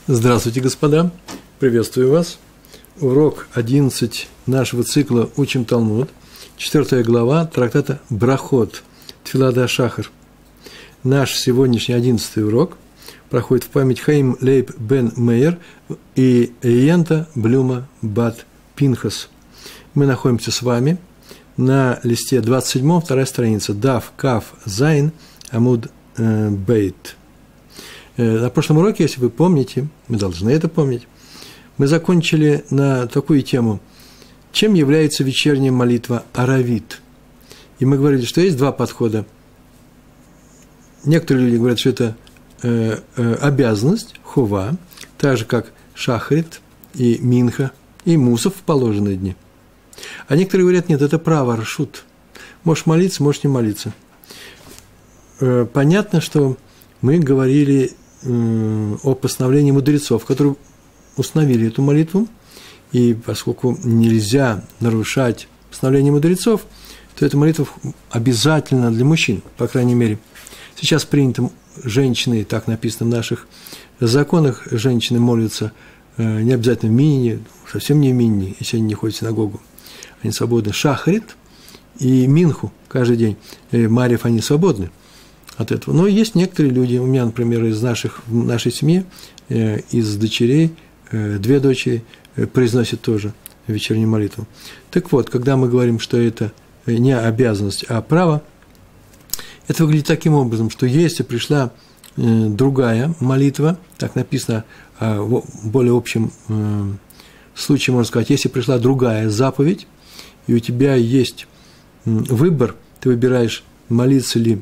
Здравствуйте, господа! Приветствую вас! Урок 11 нашего цикла «Учим Талмуд», 4 глава трактата Брахот, Тфила де Шахар. Наш сегодняшний 11 урок проходит в память Хаим Лейб бен Мейер и Йента Блюма бат Пинхас. Мы находимся с вами на листе 27, вторая страница, Дав Кав Зайн Амуд Бейт. На прошлом уроке, если вы помните, мы должны это помнить, мы закончили на такую тему, чем является вечерняя молитва Аравит. И мы говорили, что есть два подхода. Некоторые люди говорят, что это обязанность, хова, так же, как шахрит и минха, и мусов в положенные дни. А некоторые говорят, нет, это право, рашут. Можешь молиться, можешь не молиться. Понятно, что мы говорили о постановлении мудрецов, которые установили эту молитву, и поскольку нельзя нарушать постановление мудрецов, то эта молитва обязательна для мужчин, по крайней мере. Сейчас принято женщины, так написано в наших законах, женщины молятся не обязательно в минине, совсем не в минине, если они не ходят в синагогу, они свободны. Шахрит и минху каждый день, марьев они свободны от этого. Но есть некоторые люди, у меня, например, в нашей семье, из дочерей, две дочери произносят тоже вечернюю молитву. Так вот, когда мы говорим, что это не обязанность, а право, это выглядит таким образом, что если пришла другая молитва, так написано в более общем случае, можно сказать, если пришла другая заповедь, и у тебя есть выбор, ты выбираешь, молиться ли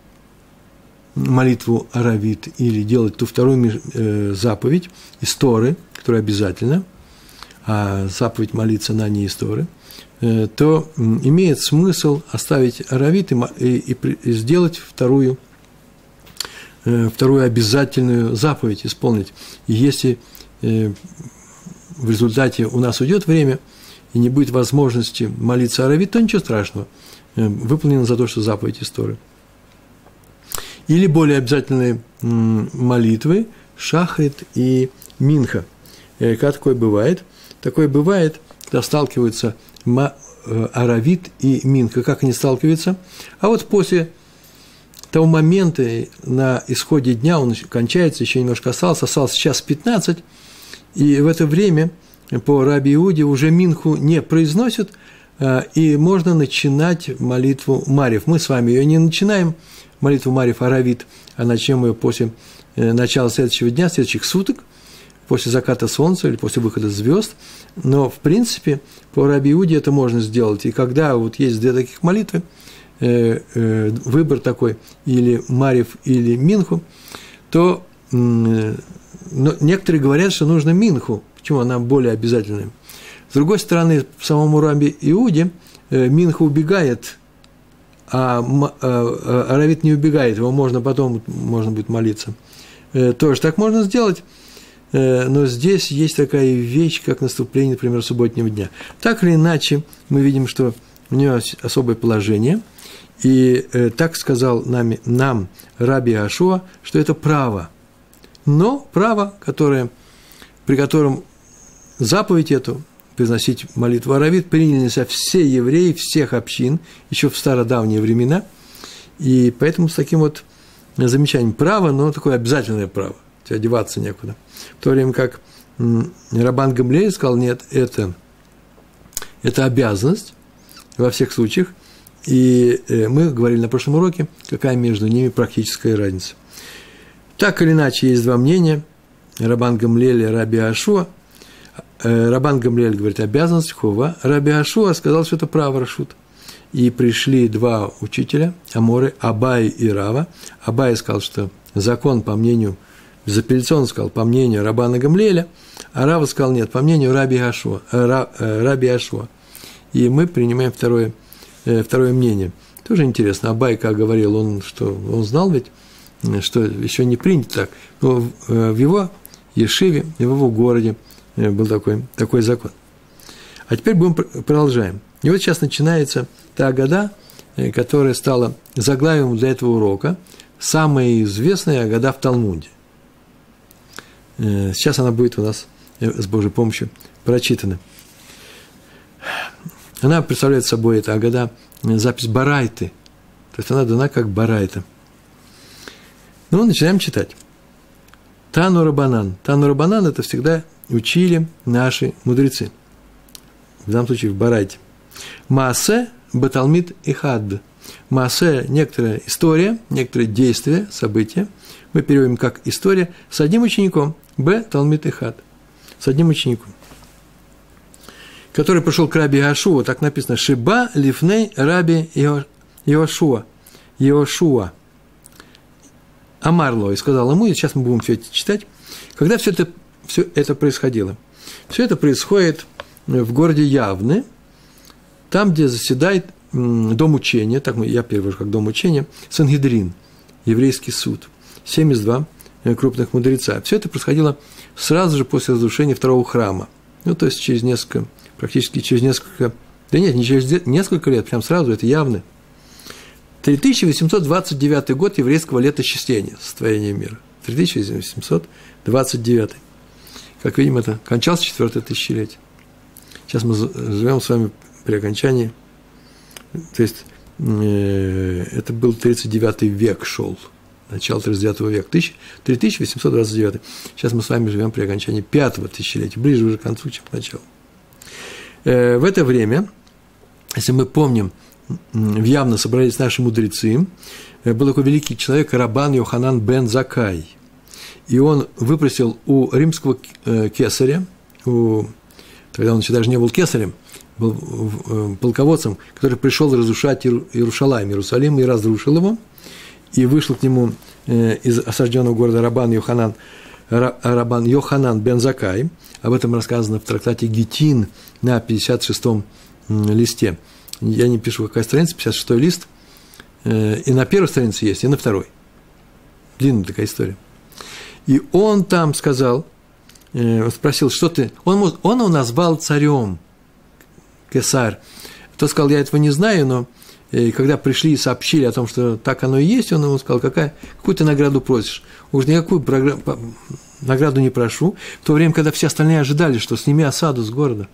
молитву Аравит или делать ту вторую заповедь из Торы, которая обязательна, а заповедь молиться на ней из Торы, то имеет смысл оставить Аравит и сделать вторую обязательную заповедь исполнить. И если в результате у нас уйдет время и не будет возможности молиться Аравит, то ничего страшного, выполнено за то, что заповедь из Торы. Или более обязательные молитвы шахрит и минха. Как такое бывает? Такое бывает, когда сталкиваются Аравит и минха. Как они сталкиваются? А вот после того момента, на исходе дня, он кончается, еще немножко остался час 15, и в это время по Раби Иуде уже минху не произносят, и можно начинать молитву Марьев. Мы с вами ее не начинаем, молитву Марьев Аравит, а начнем ее после начала следующего дня, следующих суток, после заката солнца или после выхода звезд. Но, в принципе, по Раби Иуде это можно сделать. И когда вот есть две таких молитвы, выбор такой, или Марьев, или Минху, то некоторые говорят, что нужно Минху. Почему? Она более обязательная. С другой стороны, по самому Раби Иуде Минха убегает, а Аравит не убегает, его можно потом, можно будет молиться. Тоже так можно сделать, но здесь есть такая вещь, как наступление, например, субботнего дня. Так или иначе, мы видим, что у него особое положение, и так сказал нам Раби Ашуа, что это право. Но право, при котором заповедь эту, произносить молитву Аравит, приняли на себя все евреи, всех общин, еще в стародавние времена, и поэтому с таким вот замечанием право, но такое обязательное право, тебе одеваться некуда. В то время как Рабан Гамлиэль сказал, нет, это обязанность во всех случаях, и мы говорили на прошлом уроке, какая между ними практическая разница. Так или иначе, есть два мнения, Рабан Гамлиэль и Раби Ашуа. Рабан Гамлиэль говорит, обязанность, хова. Раби Ашуа сказал, что это право, рашут. И пришли два учителя, Аморы, Абай и Рава. Абай сказал, что закон, по мнению, безапелляционно сказал, по мнению Рабана Гамлиэля, а Рава сказал, нет, по мнению Раби Ашуа. И мы принимаем второе мнение. Тоже интересно, Абай, как говорил, он знал ведь, что еще не принято так, но в его ешиве, в его городе был такой закон. А теперь продолжаем. И вот сейчас начинается та Агада, которая стала заглавием для этого урока, самая известная Агада в Талмуде. Сейчас она будет у нас с Божьей помощью прочитана. Она представляет собой, это Агада, запись Барайты. То есть она дана как Барайта. Ну, начинаем читать. Тану Рабанан. Тану Рабанан – это всегда учили наши мудрецы. В данном случае в Барайте. Маасе Баталмид Ихад. Маасе – некоторая история, некоторые действия, события. Мы переводим как история с одним учеником. Б. Талмид Ихад. С одним учеником. Который пришел к Раби Иошуа. Так написано. Шиба лифней Раби Иошуа. Амарло. И сказал ему, и сейчас мы будем все это читать. Когда все это происходило? Все это происходит в городе Явны, там, где заседает дом учения, так я перевожу как дом учения, Сангедрин, еврейский суд, 72 крупных мудреца. Все это происходило сразу же после разрушения второго храма. Ну, то есть практически через несколько, да нет, не через несколько лет, прям сразу, это Явны. 3829 год еврейского летосчисления, состояния мира. 3829. Как видим, это кончалось 4-е тысячелетие. Сейчас мы живем с вами при окончании, то есть это был 39 век шел, начало 39 века, 3829. Сейчас мы с вами живем при окончании 5-го тысячелетия, ближе уже к концу, чем к началу. В это время, если мы помним, в Явно собрались наши мудрецы, был такой великий человек Рабан Йоханан бен Заккай, и он выпросил у римского кесаря, тогда он еще даже не был кесарем, был полководцем, который пришел разрушать Иерусалим, и разрушил его, и вышел к нему из осажденного города Рабан Йоханан бен Заккай. Об этом рассказано в трактате Гитин на 56-м листе. Я не пишу, какая страница, 56-й лист, и на первой странице есть, и на второй. Длинная такая история. И он там сказал, спросил, что ты… Он его назвал царем, кесарь. Тот сказал, я этого не знаю, но когда пришли и сообщили о том, что так оно и есть, он ему сказал, какую ты награду просишь? Уж никакую награду не прошу. В то время, когда все остальные ожидали, что сними осаду с города.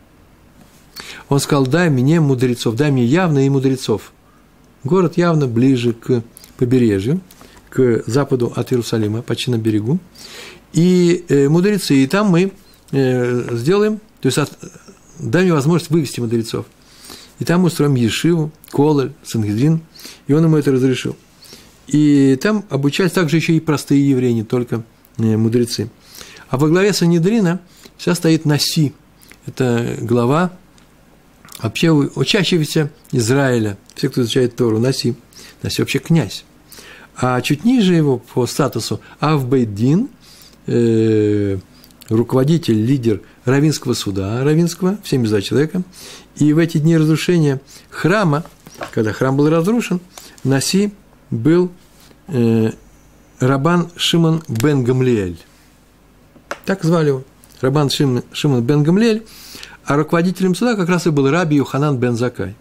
Он сказал, дай мне мудрецов, дай мне Явно и мудрецов. Город Явно ближе к побережью, к западу от Иерусалима, почти на берегу. И мудрецы, и там мы сделаем, то есть дай мне возможность вывести мудрецов. И там мы устроим ешиву, кололь, Сангедрин, и он ему это разрешил. И там обучались также еще и простые евреи, не только мудрецы. А во главе Сангедрина вся стоит Наси, это глава вообще учащегося Израиля, все, кто изучает Тору, Наси вообще князь. А чуть ниже его по статусу Авбейдин, руководитель, лидер раввинского суда, раввинского, 72 человека. И в эти дни разрушения храма, когда храм был разрушен, Наси был Рабан Шимон бен Гамлиэль. Так звали его, Рабан Шимон бен Гамлиэль. А руководителем суда как раз и был Раби Йоханан бен Заккай.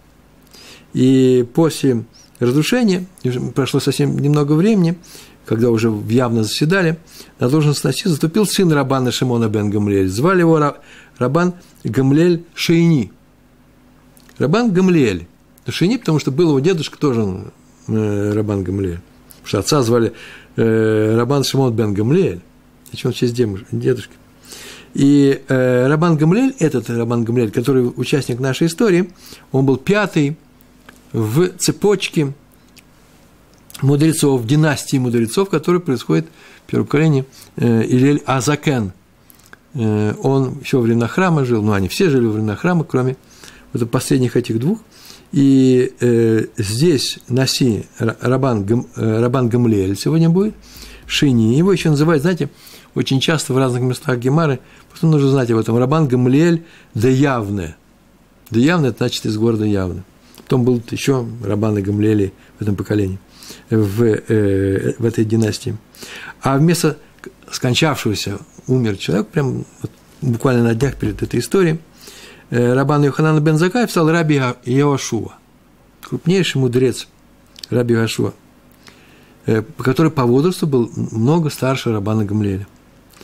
И после разрушения, прошло совсем немного времени, когда уже явно заседали, на должность Наси заступил сын Рабана Шимона бен Гамлиэль. Звали его Рабан Гамлиэль Шейни. Рабан Гамлиэль. Шейни, потому что был его дедушка тоже Рабан Гамлиэль. Потому что отца звали Рабан Шимон бен Гамлиэль. Зачем в честь дедушки? И Рабан Гамлиэль, этот Рабан Гамлиэль, который участник нашей истории, он был 5-й в цепочке мудрецов, династии мудрецов, которая происходит в первом поколении Илель Азакен. Он еще во времена храма жил, они все жили во времена храма, кроме последних этих двух. И здесь Наси Рабан Гамлиэль сегодня будет, Шини. Его еще называют, знаете, очень часто в разных местах Гемары, просто нужно знать об этом. Рабан Гамлиэль де Явне. Де Явне – это значит из города Явне. Потом был еще Рабаны Гамлиэли в этом поколении, в этой династии. А вместо скончавшегося умер человек, прям буквально на днях перед этой историей, Рабан Йоханан бен Заккай стал Раби Иошуа, крупнейший мудрец Раби Иошуа, который по возрасту был много старше Рабана Гамлиэля.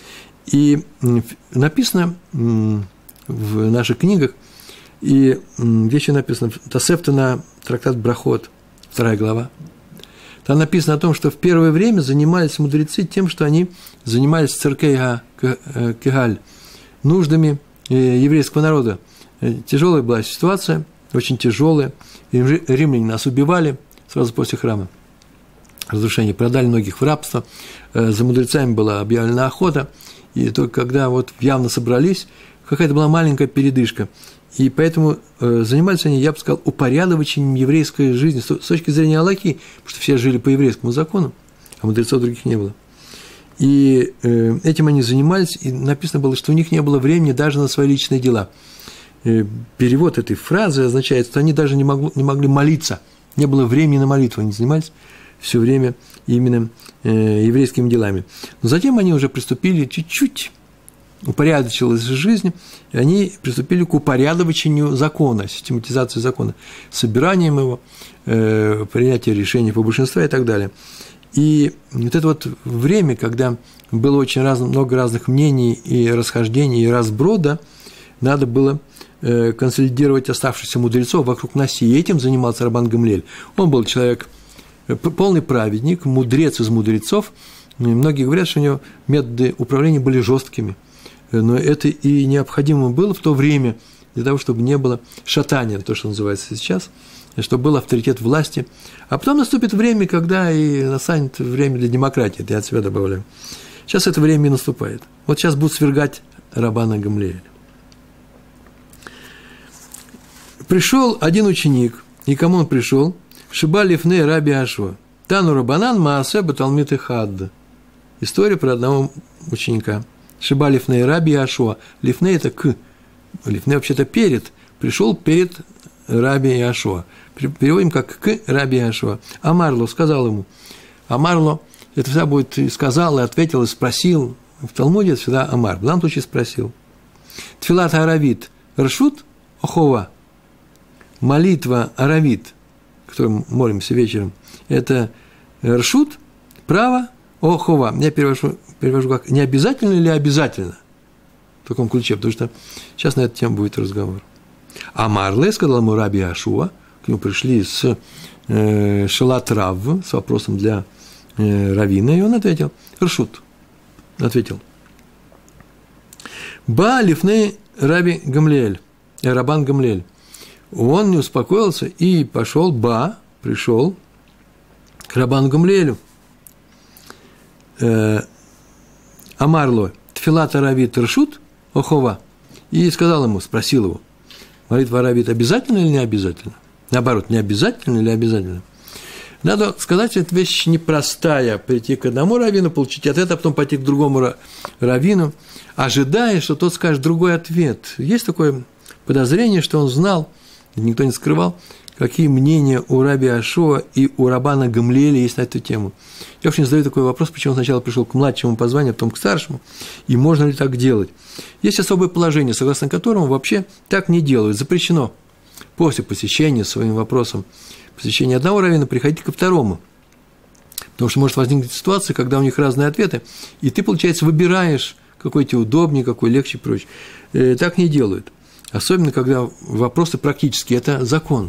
И написано в наших книгах, и где еще написано, Тосефта на трактат Брахот, 2 глава, там написано о том, что в первое время занимались мудрецы тем, что они занимались церкей Кегаль, нуждами еврейского народа. Тяжелая была ситуация, очень тяжелая. Римляне нас убивали сразу после храма. Разрушение, продали многих в рабство. За мудрецами была объявлена охота. И только когда вот явно собрались, какая-то была маленькая передышка. И поэтому занимались они, я бы сказал, упорядочением еврейской жизни с точки зрения Аллахи, потому что все жили по еврейскому закону, а мудрецов других не было. И этим они занимались, и написано было, что у них не было времени даже на свои личные дела. Перевод этой фразы означает, что они даже не могли молиться, не было времени на молитву, они занимались все время именно еврейскими делами. Но затем они уже приступили чуть-чуть, упорядочилась жизнь, и они приступили к упорядочению закона, систематизации закона, собиранием его, принятием решений по большинству и так далее. И вот это вот время, когда было очень много разных мнений и расхождений, и разброда, надо было консолидировать оставшихся мудрецов вокруг Наси, и этим занимался Рабан Гамлиэль. Он был человек, полный праведник, мудрец из мудрецов. Многие говорят, что у него методы управления были жесткими, но это и необходимо было в то время для того, чтобы не было шатания, то, что называется сейчас, чтобы был авторитет власти. А потом наступит время, когда и настанет время для демократии, это я от себя добавляю. Сейчас это время и наступает. Вот сейчас будут свергать Рабана Гамлиэля. Пришел один ученик, и кому он пришел? Шиба лифней раби Ашва. Тану рабанан маасе баталмит и хадд. История про одного ученика. Шиба лифней раби Ашва. Лифней – это к. Лифней вообще-то перед. Пришел перед раби Ашва. Переводим как к раби Ашва. Амарло сказал ему. Амарло – это всегда будет и сказал, и ответил, и спросил. В Талмуде это всегда Амар. В данном случае спросил. Тфилат аравит ршут охова. Молитва аравит, которой мы молимся вечером, это ршут, право, охова. Я перевожу как не обязательно или обязательно, в таком ключе, потому что сейчас на эту тему будет разговор. А Марле сказал ему раби Ашуа, к нему пришли с Шалат Рав, с вопросом для раввина, и он ответил, ршут, ответил. Ба лифней раби Гамлиэль, Рабан Гамлиэль. Он не успокоился и пришел к Рабану Гамлиэлю. Амарло, тфилат аравит ршут, охова. И сказал ему, спросил его, молитва аравит обязательно или не обязательно? Наоборот, не обязательно или обязательно? Надо сказать, что эта вещь непростая, прийти к одному раввину, получить ответ, а потом пойти к другому раввину, ожидая, что тот скажет другой ответ. Есть такое подозрение, что он знал, никто не скрывал, какие мнения у раби Ашуа и у Рабана Гамлиэля есть на эту тему. Я очень задаю такой вопрос, почему он сначала пришел к младшему по званию, а потом к старшему, и можно ли так делать. Есть особое положение, согласно которому вообще так не делают, запрещено после посещения своим вопросом, посещения одного раввина приходить ко второму, потому что может возникнуть ситуация, когда у них разные ответы, и ты, получается, выбираешь, какой тебе удобнее, какой легче и прочее. Так не делают. Особенно, когда вопросы практические, это закон.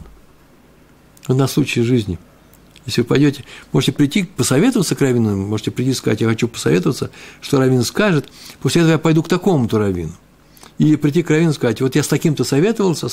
На случай жизни. Если вы пойдете, можете прийти посоветоваться к раввину, можете прийти и сказать, я хочу посоветоваться, что раввин скажет, после этого я пойду к такому-то раввину. Или прийти к раввину и сказать, вот я с таким-то советовался.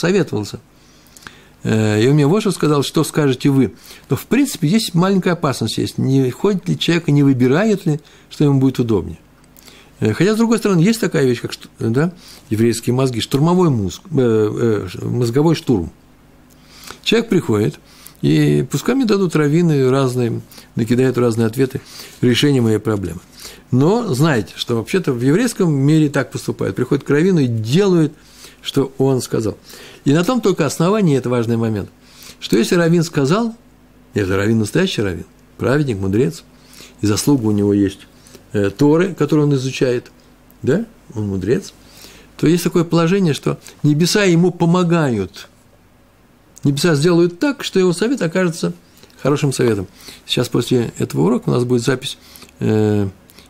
И он мне вот что сказал, что скажете вы. Но, в принципе, здесь маленькая опасность есть. Не ходит ли человек и не выбирает ли, что ему будет удобнее. Хотя, с другой стороны, есть такая вещь, как еврейские мозги, штурмовой мозговой штурм. Человек приходит, и пускай мне дадут раввины разные, накидают разные ответы, решение моей проблемы. Но знаете, что вообще-то в еврейском мире так поступают. Приходят к раввину и делают, что он сказал. И на том только основании, это важный момент, что если раввин сказал, это раввин настоящий раввин, праведник, мудрец, и заслуга у него есть, Торы, которые он изучает, да, он мудрец, то есть такое положение, что небеса ему помогают. Небеса сделают так, что его совет окажется хорошим советом. Сейчас после этого урока у нас будет запись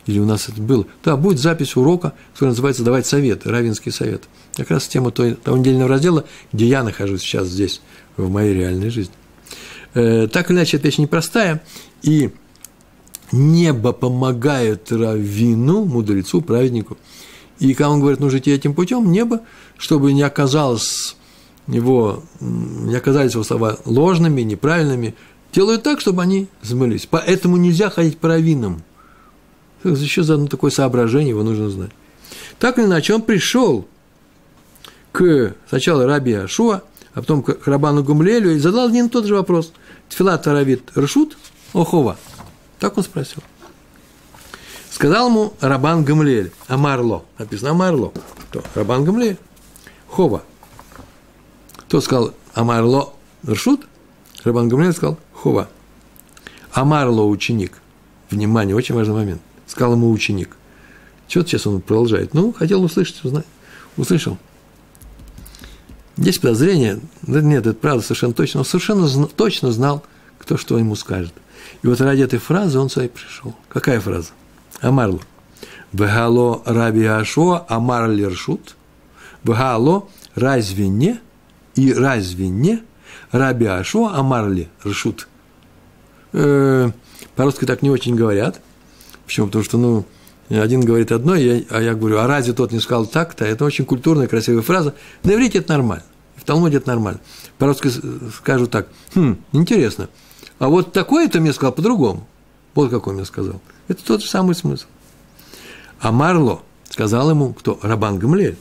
Или у нас это было? Да, будет запись урока, который называется «Давать совет», раввинский совет. Как раз тема того недельного раздела, где я нахожусь сейчас здесь, в моей реальной жизни. Так или иначе, эта вещь непростая, и небо помогает раввину, мудрецу, праведнику. И когда он говорит, нужно идти этим путем, небо, чтобы не оказались его слова ложными, неправильными, делают так, чтобы они смылись. Поэтому нельзя ходить по раввинам. Еще заодно такое соображение, его нужно знать. Так или иначе, он пришел к сначала раби Иошуа, а потом к Рабану Гамлиэлю и задал один и тот же вопрос. Тфилат таравит ршут охова? Так он спросил. Сказал ему Рабан Гамлиэль, Амарло, написано Амарло, кто? Рабан Гамлиэль, хова. Тот сказал Амарло ршут, Рабан Гамлиэль сказал хова. Амарло ученик. Внимание, очень важный момент. Сказал ему ученик. Что-то сейчас он продолжает. Ну, хотел услышать, узнать. Услышал. Есть подозрение, нет, это правда совершенно точно, он совершенно точно знал, кто что ему скажет. И вот ради этой фразы он сюда и пришел. Какая фраза? Амарло. Вегало раби Иошуа амар ли ршут? Вегало разве не? И разве не? Раби Иошуа амар ли ршут? По-русски так не очень говорят. Почему? Потому что, один говорит одно, а я говорю, а разве тот не сказал так-то? Это очень культурная, красивая фраза. На иврите это нормально, в Талмуде это нормально. По-русски скажу так, интересно, а вот такое-то мне сказал по-другому. Вот как он мне сказал. Это тот же самый смысл. А Марло сказал ему, кто? Рабан Гамлиэль.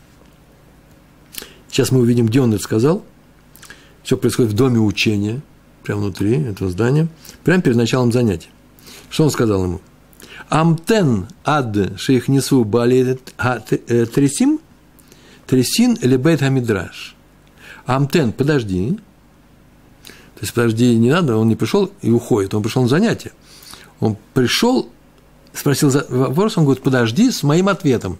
Сейчас мы увидим, где он это сказал. Все происходит в доме учения, прямо внутри этого здания, прямо перед началом занятия. Что он сказал ему? Амтен ад шейхнесу балет тресин лебейт хамидраш. Амтен, подожди. То есть, подожди, не надо, он не пришел и уходит, он пришел на занятие. Он пришел, спросил вопрос, он говорит, подожди с моим ответом.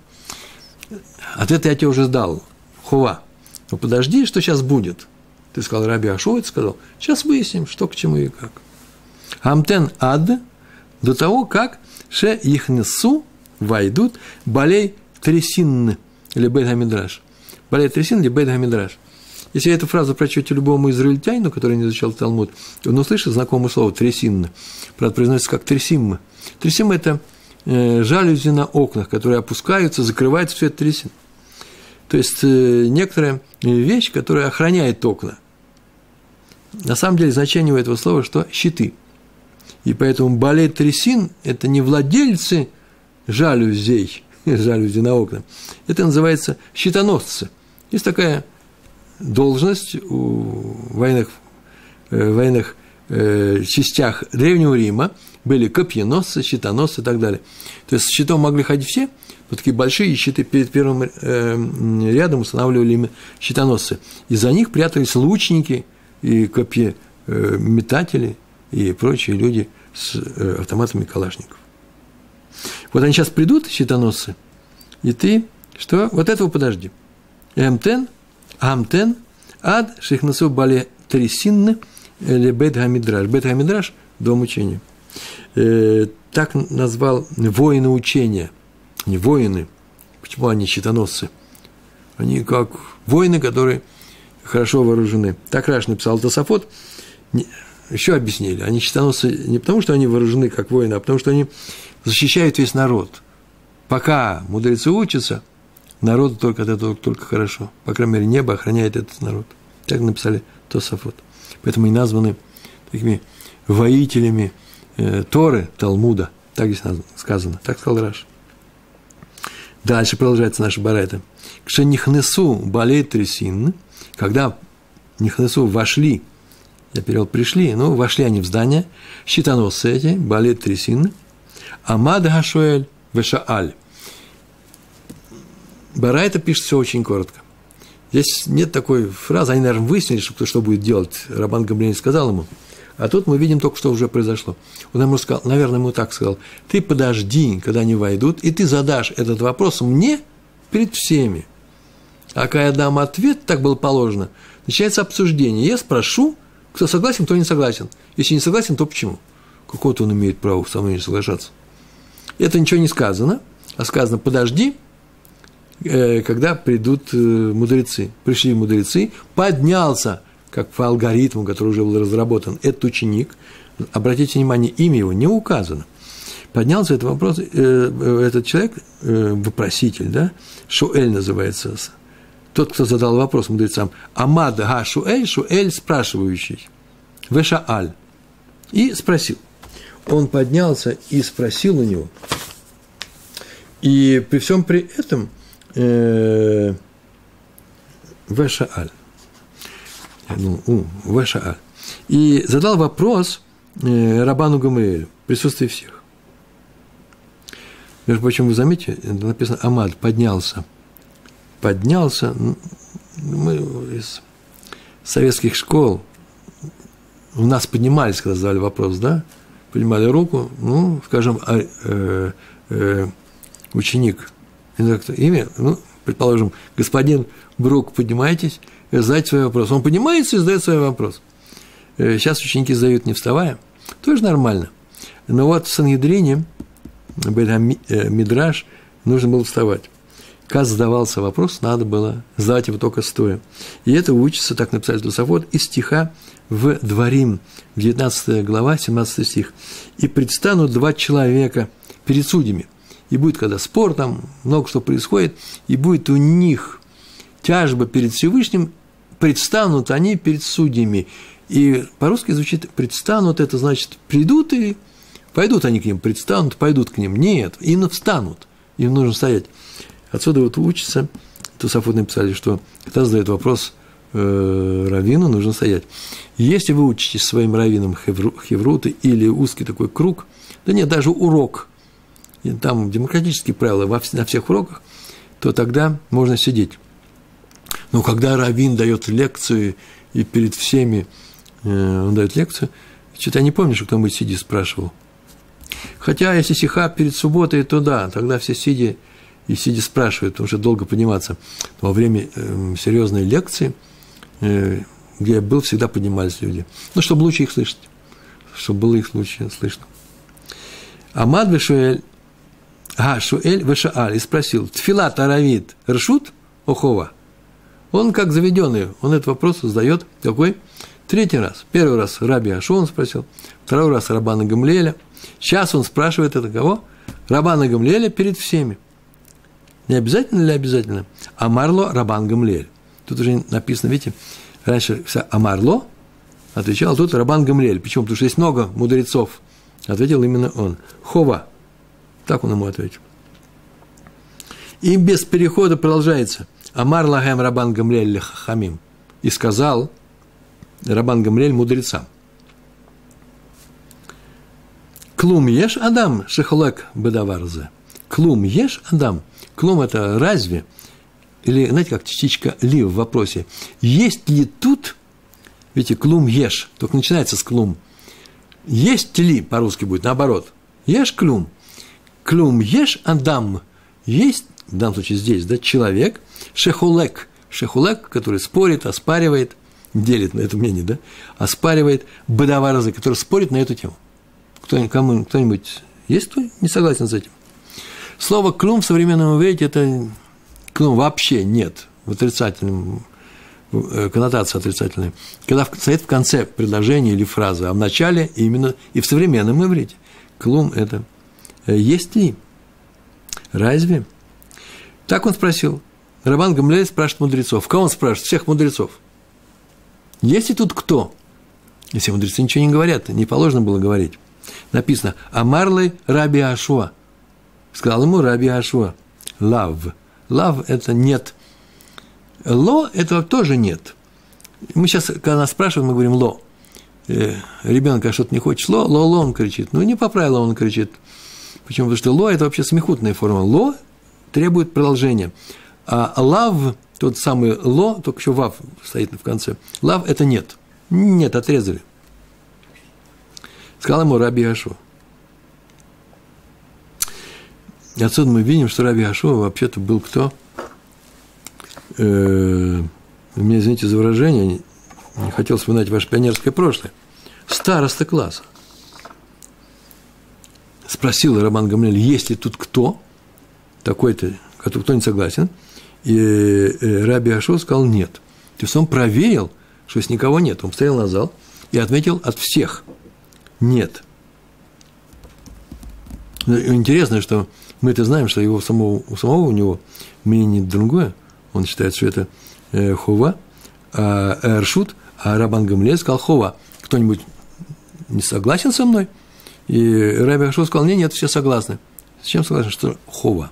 Ответ я тебе уже сдал, хова. Но подожди, что сейчас будет. Ты сказал, раби Иошуа, сказал, сейчас выясним, что к чему и как. Амтен ад, до того, как ше их несу, войдут, балей тресин или бейт хамидраш. Балей тресин или бейт хамидраш. Если эту фразу прочтете любому израильтянину, который не изучал Талмуд, он услышит знакомое слово тресин. Правда, произносится как тресимма. Тресимма – это жалюзи на окнах, которые опускаются, закрываются, все это тресин. То есть, некоторая вещь, которая охраняет окна. На самом деле, значение у этого слова, что щиты. И поэтому балей тресин – это не владельцы жалюзей, жалюзи на окна. Это называется щитоносцы. Есть такая должность в военных частях Древнего Рима. Были копьеносцы, щитоносцы и так далее. То есть с щитом могли ходить все, но такие большие щиты перед первым рядом устанавливали именно щитоносцы. И за них прятались лучники и копьеметатели и прочие люди с автоматами калашников. Вот они сейчас придут, щитоносцы, и ты, что? Вот этого подожди. Амтен, ад, шейхнесу бале тресинны, или бейт хамидраш. Бейт хамидраш – дом учения. Так назвал воины учения. Не воины. Почему они щитоносцы? Они как воины, которые хорошо вооружены. Так Раши написал Тосафот. Еще объяснили. Они щитоносцы не потому, что они вооружены как воины, а потому, что они защищают весь народ. Пока мудрецы учатся, народу только от этого только хорошо. По крайней мере, небо охраняет этот народ. Так написали Тосафот. Поэтому и названы такими воителями Торы, Талмуда. Так здесь сказано. Так сказал Раши. Дальше продолжается наша барайта. Кше нихнесу балей тресин, когда нихнесу вошли, я перевел пришли, но вошли они в здание, щитоносцы эти, балей тресин, амад гашуэль вешааль. Барайта пишет все очень коротко. Здесь нет такой фразы, они, наверное, выяснили, что будет делать. Рабан Гамлиэль сказал ему. А тут мы видим только, что уже произошло. Он ему сказал, наверное, ему так сказал, ты подожди, когда они войдут, и ты задашь этот вопрос мне перед всеми. А когда я дам ответ, так было положено, начинается обсуждение. Я спрошу, кто согласен, кто не согласен. Если не согласен, то почему? Какое-то он имеет право со мной не соглашаться. Это ничего не сказано, а сказано «подожди», когда придут мудрецы. Пришли мудрецы, поднялся, как по алгоритму, который уже был разработан, этот ученик. Обратите внимание, имя его не указано. Поднялся этот вопрос, этот человек, вопроситель, да, Шуэль называется, тот, кто задал вопрос мудрецам, Амад га Шуэль, Шуэль спрашивающий, Вешааль, и спросил. Он поднялся и спросил у него, и при всем при этом Вешааль, Вешааль, и задал вопрос Рабану Гамлиэлю в присутствии всех. Между прочим, вы заметите, написано Амад, поднялся. Поднялся, мы из советских школ, у нас поднимались, когда задавали вопрос, да, поднимали руку, ну, скажем, ученик, имя, ну, предположим, господин Брук, поднимайтесь, задайте свой вопрос. Он поднимается и задает свой вопрос. Сейчас ученики задают не вставая, тоже нормально. Но вот в Сангедрине, Мидраш, нужно было вставать. Когда задавался вопрос, надо было задать его только стоя. И это учится, так написали Тосафот, из стиха в Дворим, 19 глава, 17 стих. «И предстанут два человека перед судьями». И будет, когда спор, там много что происходит, и будет у них тяжба перед Всевышним, предстанут они перед судьями. И по-русски звучит «предстанут», это значит «придут» и пойдут они к ним, предстанут, пойдут к ним. Нет, именно встанут, им нужно стоять. Отсюда вот учится, Тосафот написали, что когда задает вопрос раввину, нужно стоять. Если вы учитесь своим раввином хевруты или узкий такой круг, да нет, даже урок, там демократические правила на всех уроках, то тогда можно сидеть. Но когда раввин дает лекцию, и перед всеми он дает лекцию, что-то я не помню, что кто-нибудь сидя спрашивал. Хотя, если сиха перед субботой, то да, тогда все сидя и сидя спрашивают, потому что долго подниматься. Во время серьезной лекции, где я был, всегда поднимались люди. Ну, чтобы лучше их слышать, чтобы было их лучше слышно. Амад Вешуэль, Шуэль Вешааль, и спросил, Тфилат Аравит Ршут Охова? Он, как заведенный, он этот вопрос задает какой? Третий раз. Первый раз Раби Ашуа он спросил, второй раз Рабана Гамлиэля. Сейчас он спрашивает это кого? Рабана Гамлиэля перед всеми. Не обязательно или обязательно? Амарло Рабан Гамлиэль. Тут уже написано, видите, раньше вся Амарло отвечал, тут Рабан Гамлиэль. Почему? Потому что есть много мудрецов. Ответил именно он. Хова. Так он ему ответил. И без перехода продолжается. Амар лагем Рабан Гамлиэль лехахамим. И сказал Рабан Гамлиэль мудрецам. Клум еш Адам шехолек бедаварзе. Клум еш Адам. Клум – это разве? Или, знаете, как частичка ли в вопросе. Есть ли тут, видите, клум еш, только начинается с клум. Есть ли, по-русски будет, наоборот. Еш клум. Клум еш Адам. Есть, в данном случае здесь, да, человек, шехолек. Шехолек, который спорит, оспаривает, делит на это мнение, да, оспаривает бедаварзе, который спорит на эту тему. Кто-нибудь есть, кто не согласен с этим? Слово «клум» в современном иврите – это «клум» вообще нет, в отрицательном, коннотация отрицательная. Когда стоит в конце предложения или фразы, а в начале именно и в современном иврите. «Клум» – это «есть ли?» Разве? Так он спросил. Рабан Гамлиэль спрашивает мудрецов. Кого он спрашивает? Всех мудрецов. Есть ли тут кто? Если мудрецы ничего не говорят, не положено было говорить. Написано «Амарлы Раби Ашуа». Сказал ему Раби Ашуа. Лав. Лав – это нет. Ло – это тоже нет. Мы сейчас, когда нас спрашивают, мы говорим «ло». Ребенок, когда что-то не хочет «ло», «ло», он кричит. Ну, не по правилам он кричит. Почему? Потому что «ло» – это вообще смехутная форма. «Ло» требует продолжения. А «лав», тот самый «ло», только еще «вав» стоит в конце. «Лав» – это нет. Нет, отрезали. Сказал ему Раби Ашуа. И отсюда мы видим, что Раби Ашуа вообще-то был кто? Меня, извините за выражение, не хотел вспоминать ваше пионерское прошлое. Староста класса. спросил Рабан Гамлиэль, есть ли тут кто, такой-то, кто не согласен, и Раби Йеошуа сказал нет. То есть он проверил, что с никого нет. Он посмотрел на зал и отметил от всех нет. Интересно, что мы-то знаем, что у самого у него мнение другое. Он считает, что это хова, ршут, а Рабан Гамлиэль сказал хова. Кто-нибудь не согласен со мной? И Раби Йеошуа сказал, нет, все согласны. С чем согласен? Что хова.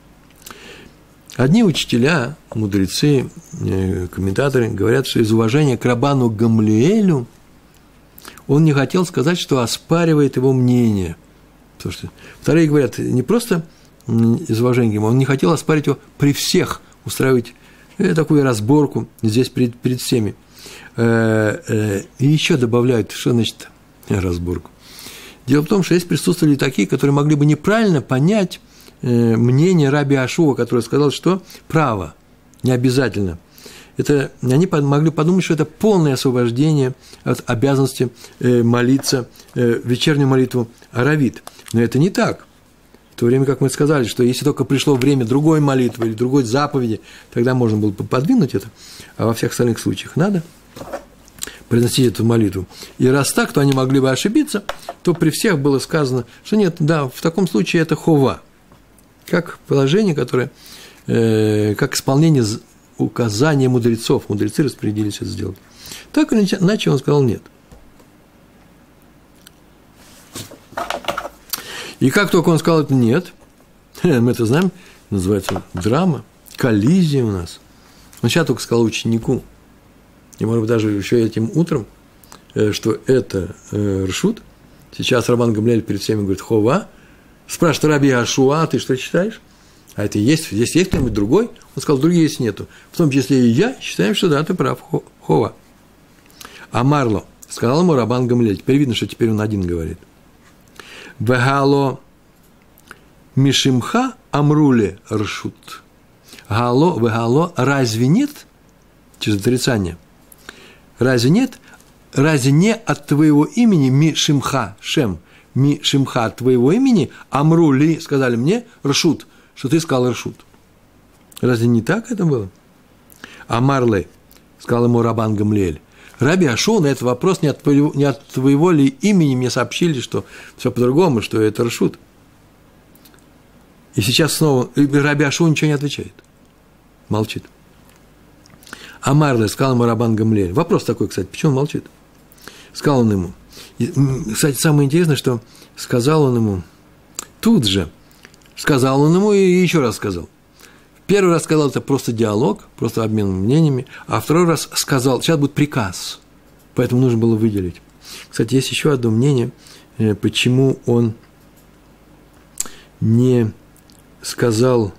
Одни учителя, мудрецы, комментаторы говорят, что из уважения к Рабану Гамлиэлю он не хотел сказать, что оспаривает его мнение. Потому что вторые говорят, не просто из уважения к нему, он не хотел оспарить его при всех, устраивать такую разборку здесь перед всеми. И еще добавляют, что значит разборку. Дело в том, что здесь присутствовали такие, которые могли бы неправильно понять мнение Раби Йеошуа, который сказал, что право, не обязательно. Они могли подумать, что это полное освобождение от обязанности молиться вечернюю молитву Аравит. Но это не так. В то время, как мы сказали, что если только пришло время другой молитвы или другой заповеди, тогда можно было бы подвинуть это, а во всех остальных случаях надо произносить эту молитву. И раз так, то они могли бы ошибиться, то при всех было сказано, что нет, да, в таком случае это хова, как положение, которое, как исполнение указания мудрецов. Мудрецы распорядились это сделать. Так или иначе он сказал нет. И как только он сказал это нет, мы это знаем, называется драма, коллизия у нас. Он сейчас только сказал ученику, и, может быть, даже еще этим утром, что это ршут. Сейчас Рабан Гамлиэль перед всеми говорит хова. Спрашивает Раби Йеошуа, а ты что читаешь? А это есть? Здесь есть кто-нибудь другой? Он сказал, других есть нету. В том числе и я считаю, что да, ты прав, хова. А Марло, сказал ему Рабан Гамлиэль. Теперь видно, что теперь он один говорит. Вегало мишимха амруле ршут. Вегало, разве нет? Через отрицание. Разве нет? Разве не от твоего имени мишимха, шем, мишимха от твоего имени амрули, сказали мне, ршут, что ты сказал ршут. Разве не так это было? Амарле, сказал ему Рабан Гамлиэль. Раби Йеошуа на этот вопрос не от твоего ли имени мне сообщили, что все по-другому, что это ршут. И сейчас снова Раби Йеошуа ничего не отвечает. Молчит. Амарле, сказал ему Рабан Гамлиэль. Вопрос такой, кстати, почему он молчит? Сказал он ему. И, кстати, самое интересное, что сказал он ему тут же. Сказал он ему и еще раз сказал. Первый раз сказал, это просто диалог, просто обмен мнениями, а второй раз сказал, сейчас будет приказ, поэтому нужно было выделить. Кстати, есть еще одно мнение, почему он не сказал,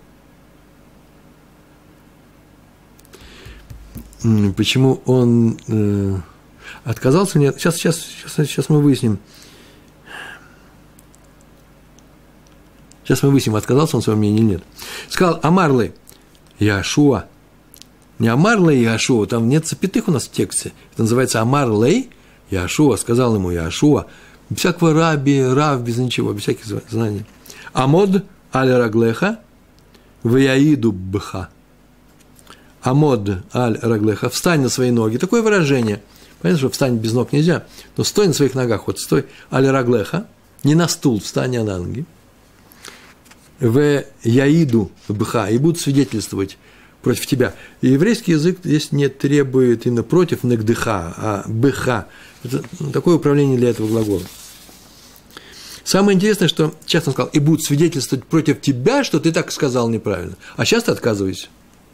почему он отказался, нет, сейчас мы выясним. Сейчас мы выясним, отказался он своего мнения или нет. Сказал Амарле Йеошуа. Не Амарле Йеошуа, там нет запятых у нас в тексте. Это называется Амарле Йеошуа. Сказал ему Йеошуа, без всякого рав, без ничего, без всяких знаний. Амод аль раглеха ваяиду бха. Амод аль раглеха, встань на свои ноги. Такое выражение. Понятно, что встань без ног нельзя, но стой на своих ногах. Вот стой аль раглеха, не на стул, встань, а на ноги. В яиду бха, и будут свидетельствовать против тебя. И еврейский язык здесь не требует именно против нагдыха, а бха. Это такое управление для этого глагола. Самое интересное, что сейчас он сказал, и будут свидетельствовать против тебя, что ты так сказал неправильно. А сейчас ты отказываешься.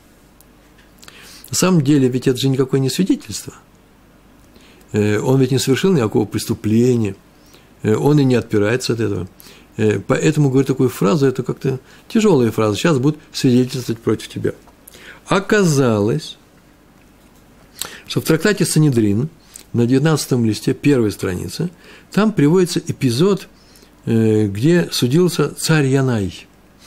На самом деле, ведь это же никакое не свидетельство. Он ведь не совершил никакого преступления. Он и не отпирается от этого. Поэтому говорю такую фразу, это как-то тяжелая фраза, сейчас будут свидетельствовать против тебя. Оказалось, что в трактате Санедрин на 19 листе, первой странице, там приводится эпизод, где судился царь Янай.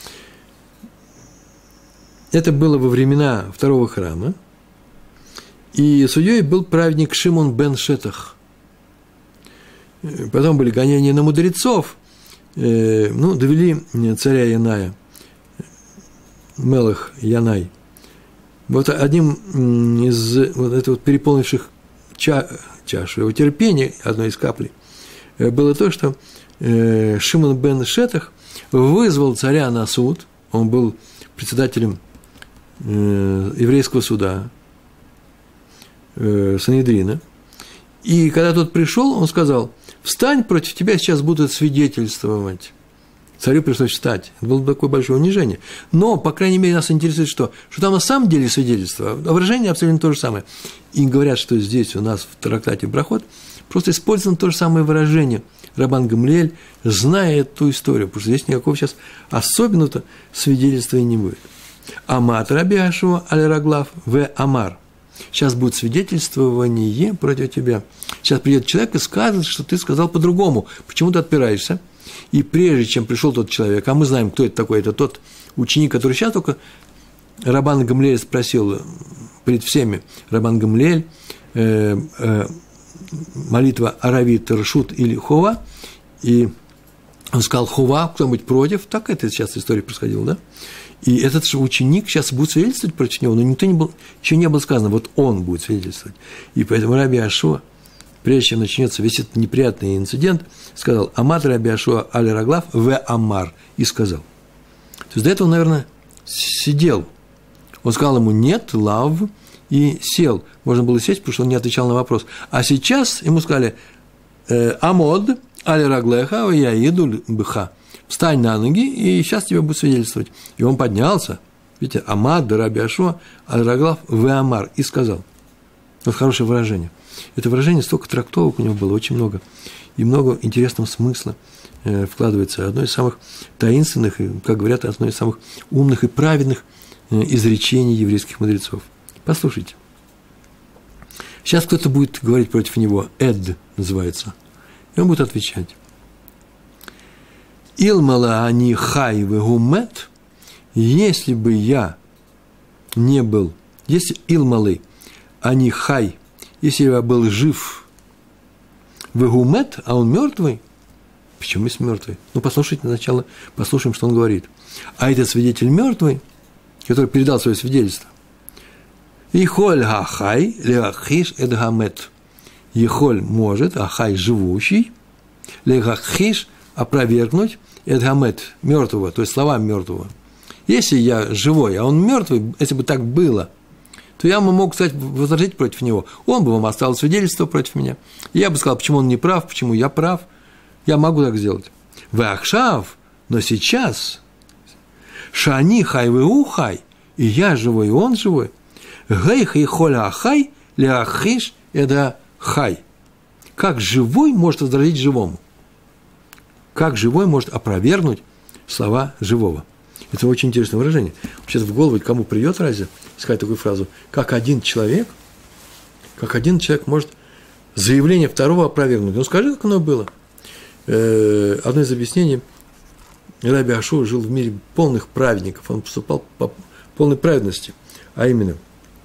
Это было во времена второго храма, и судьей был праведник Шимон бен Шетах. Потом были гонения на мудрецов. довели царя Яная, Мелах Янай. Вот одним из переполнивших чашу его терпения, одной из каплей, было то, что Шимон бен Шетах вызвал царя на суд. Он был председателем еврейского суда, Санедрина. И когда тот пришел, он сказал: «Встань, против тебя сейчас будут свидетельствовать». Царю пришлось встать. Это было такое большое унижение. Но, по крайней мере, нас интересует что? Что там на самом деле свидетельство, а выражение абсолютно то же самое. И говорят, что здесь у нас в трактате Брахот просто использовано то же самое выражение. Рабан Гамлиэль, зная эту историю, потому что здесь никакого сейчас особенного свидетельства и не будет. Амат Раби Ашуа аль Раглав в Амар. Сейчас будет свидетельствование против тебя. Сейчас придет человек и скажет, что ты сказал по-другому. Почему ты отпираешься? И прежде чем пришел тот человек, а мы знаем, кто это такой, это тот ученик, который сейчас только Рабан Гамлиэль спросил перед всеми, Рабан Гамлиэль, молитва Аравит, Ршут или Хова, и он сказал: Хова, кто-нибудь против? Так это сейчас история происходила, да? И этот же ученик сейчас будет свидетельствовать против него, но ничего не было сказано, вот он будет свидетельствовать. И поэтому Раби Ашуа, прежде чем начнется весь этот неприятный инцидент, сказал: Амат Раби Ашуа аль Раглав в Амар, и сказал. То есть до этого, наверное, сидел. Он сказал ему: нет, лав, и сел. Можно было сесть, потому что он не отвечал на вопрос. А сейчас ему сказали: Амод аль Раглеха, я еду быха. Встань на ноги, и сейчас тебе будет свидетельствовать. И он поднялся. Видите, Амад Раби Ашуа аль Раглав в Амар, и сказал. Вот хорошее выражение. Это выражение, столько трактовок у него было, очень много. И много интересного смысла вкладывается. Одно из самых таинственных, и, как говорят, одно из самых умных и праведных изречений еврейских мудрецов. Послушайте. Сейчас кто-то будет говорить против него. Эд называется. И он будет отвечать. Илмала ани хай вегумет, если бы я не был, если илмалы ани хай, если я был жив, вегумет, а он мертвый, почему есть мертвый? Ну, послушайте сначала, послушаем, что он говорит. А этот свидетель мертвый, который передал свое свидетельство, Ихоль хахай лехахиш эдгамет. Ихоль может, ахай живущий, лехахиш опровергнуть эдгамет мертвого, то есть слова мертвого. Если я живой, а он мертвый, если бы так было, то я мог, кстати, возразить против него. Он бы вам оставил свидетельство против меня. Я бы сказал, почему он не прав, почему я прав. Я могу так сделать. Вахшав, но сейчас шани хай веухай, и я живой, и он живой. Гейх и холя ахай ляхиш эда хай. Как живой может возразить живому? Как живой может опровергнуть слова живого? Это очень интересное выражение. Сейчас в голову кому придет разве сказать такую фразу? Как один человек может заявление второго опровергнуть. Ну, скажи, как оно было. Одно из объяснений. Раби Ашуа жил в мире полных праведников. Он поступал по полной праведности. А именно,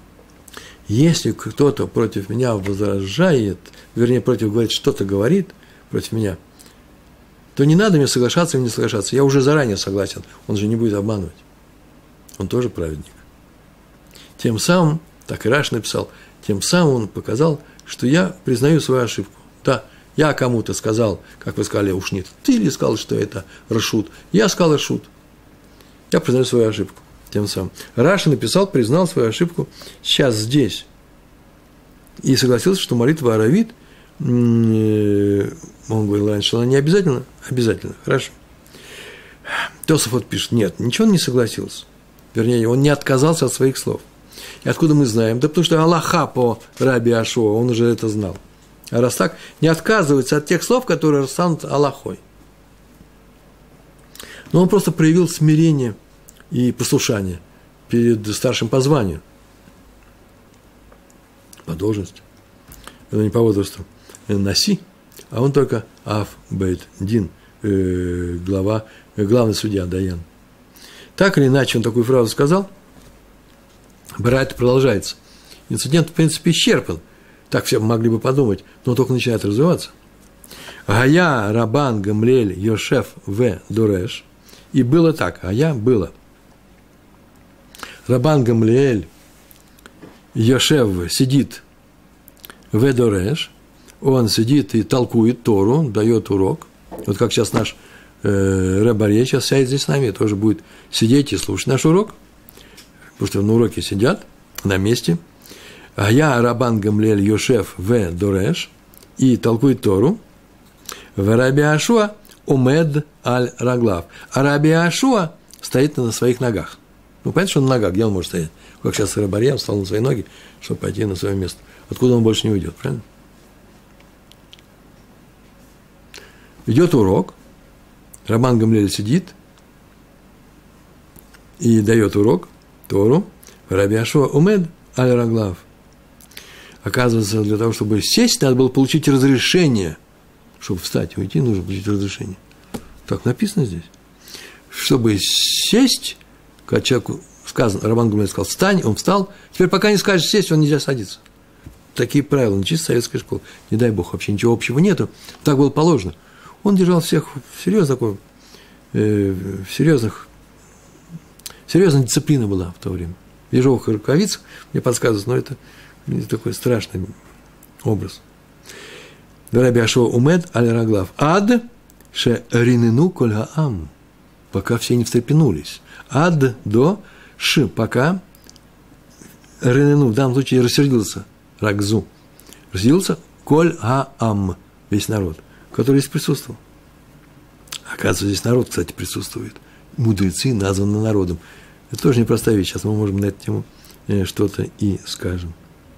если кто-то против меня возражает, вернее, говорит, что-то говорит против меня, то не надо мне соглашаться или не соглашаться. Я уже заранее согласен. Он же не будет обманывать. Он тоже праведник. Тем самым, так и Раш написал, тем самым он показал, что я признаю свою ошибку. Да, я кому-то сказал, как вы сказали, уж нет, ты ли сказал, что это Рашут? Я сказал Рашут. Я признаю свою ошибку. Тем самым. Раши написал, признал свою ошибку сейчас здесь. И согласился, что молитва Аравит, он говорил раньше, что она не обязательно. Обязательно. Хорошо. Тосафот пишет, нет, ничего он не согласился. Вернее, он не отказался от своих слов. И откуда мы знаем? Да потому что Аллаха по Раби Ашуа, он уже это знал. А раз так, не отказывается от тех слов, которые станут Аллахой. Но он просто проявил смирение и послушание перед старшим по званию, по должности, это не по возрасту, Наси, а он только Ав Бейт Дин, главный судья Даян. Так или иначе, он такую фразу сказал, Барайта продолжается. Инцидент, в принципе, исчерпан, так все могли бы подумать, но он только начинает развиваться. Гая Рабан Гамлиэль Йошеф в Дореш. И было так, было. Рабан Гамлиэль Йошев сидит в Дореш, он сидит и толкует Тору, дает урок. Вот как сейчас наш Реб Арье сейчас сядет здесь с нами, тоже будет сидеть и слушать наш урок, потому что на уроке сидят на месте. А я Рабан Гамлиэль Йошев в Дореш и толкует Тору. В Раби Ашуа умед аль раглав. А Раби Ашуа стоит на своих ногах. Ну, понятно, что он на ногах, где он может стоять? Как сейчас Реб Арье встал на свои ноги, чтобы пойти на свое место. Откуда он больше не уйдет, правильно? Идет урок. Рабан Гамлиэль сидит и дает урок, Тору. Раби Ашуа умед аль раглав. Оказывается, для того, чтобы сесть, надо было получить разрешение. Чтобы встать и уйти, нужно получить разрешение. Так написано здесь. Чтобы сесть, когда человеку сказано, Рабан Гамлиэль сказал, встань, он встал. Теперь пока не скажешь сесть, он нельзя садиться. Такие правила, не чисто советская школа. Не дай бог, вообще ничего общего нету. Так было положено. Он держал всех серьезно такой, серьезная дисциплина была в то время. В ежовых рукавицах, мне подсказывают, но это такой страшный образ. Раби Ашуа умед аль раглав. Ад ше ринену коль хаам. Пока все не встрепенулись. Ад до ш. Пока ринену, в данном случае рассердился, рагзу. Рассердился коль хаам. Весь народ, который здесь присутствовал. Оказывается, здесь народ, кстати, присутствует. Мудрецы названы народом. Это тоже непростая вещь. Сейчас мы можем на эту тему что-то и скажем.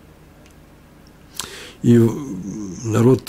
И народ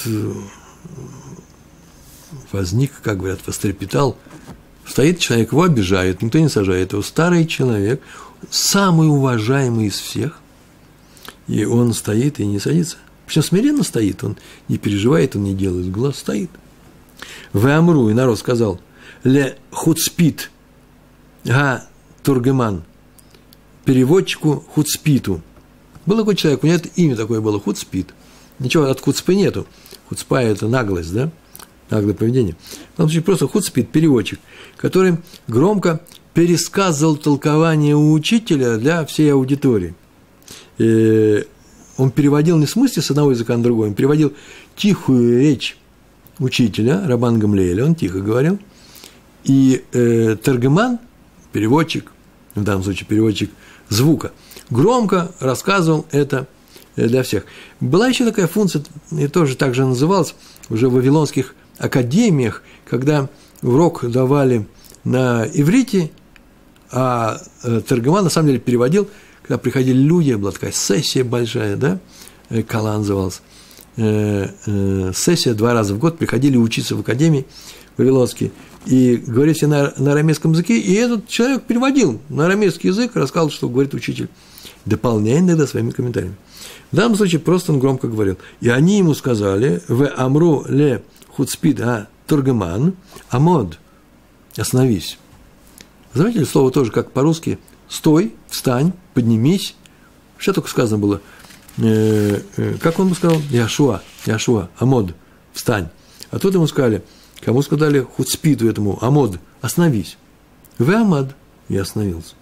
возник, как говорят, вострепетал. Стоит человек, его обижает, никто не сажает его. Старый человек, самый уважаемый из всех. И он стоит и не садится. Причем смиренно стоит, он не переживает, он не делает глаз, стоит. В Амру, и народ сказал, ле хуцпит га тургеман, переводчику хуцпиту. Был такой человек, у него это имя такое было, хуцпит. Ничего от хуцпы нету. Хуцпа – это наглость, да? Наглое поведение. В данном случае просто хуцпит, переводчик, который громко пересказывал толкование у учителя для всей аудитории. И он переводил не в смысле с одного языка на другой, он переводил тихую речь учителя, Рабан Гамлиэля, он тихо говорил. И Тергеман, переводчик, в данном случае переводчик звука, громко рассказывал это для всех. Была еще такая функция, и тоже так же называлась, уже в вавилонских академиях, когда урок давали на иврите, а Тергеман на самом деле переводил, когда приходили люди, была такая сессия большая, да, Кала называлась, сессия 2 раза в год, приходили учиться в академии вавилонские, и говорили все на арамейском языке, и этот человек переводил на арамейский язык, рассказывал, что говорит учитель, дополняя иногда своими комментариями. В данном случае просто он громко говорил. И они ему сказали, в амру ле хуцпид а тургеман, амод, остановись. Заметили, слово тоже как по-русски, стой, встань, поднимись. Что только сказано было, как он бы сказал, Яшуа, амод, встань. А тут ему сказали, кому сказали хуцпиду этому, амод, остановись. В амад, и остановился.